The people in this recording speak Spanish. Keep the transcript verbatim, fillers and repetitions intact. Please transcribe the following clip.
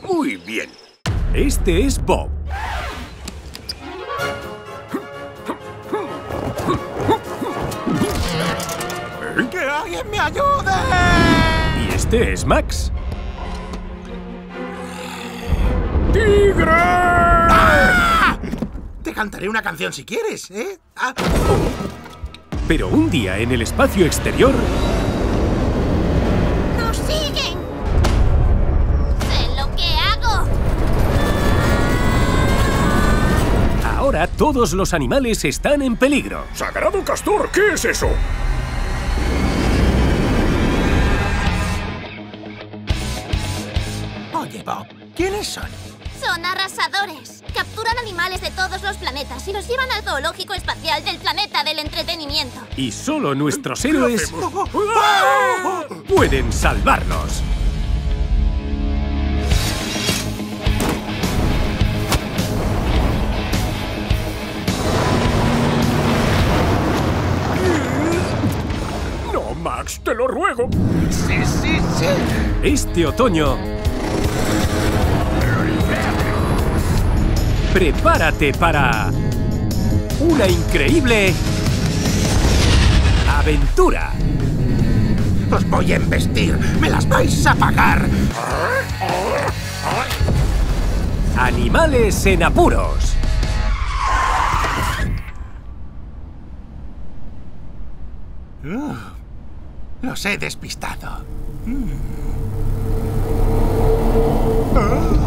Muy bien. Este es Bob. ¡Que alguien me ayude! Y este es Max. ¡Tigre! ¡Ah! Te cantaré una canción si quieres, ¿eh? Ah. Pero un día en el espacio exterior... ¡Nos siguen! ¡Sé lo que hago! Ahora todos los animales están en peligro. ¡Sagrado Castor! ¿Qué es eso? Oye, Bob, ¿quiénes son? Son arrasadores. Capturan animales de todos los planetas y los llevan al zoológico espacial del planeta del entretenimiento. Y solo nuestros héroes ¡Ah! pueden salvarlos. No, Max, te lo ruego. ¡Sí, sí, sí! Este otoño... prepárate para... una increíble... aventura. ¡Os voy a embestir! ¡Me las vais a pagar! Animales en apuros. Uh, los he despistado. Mm. Ah.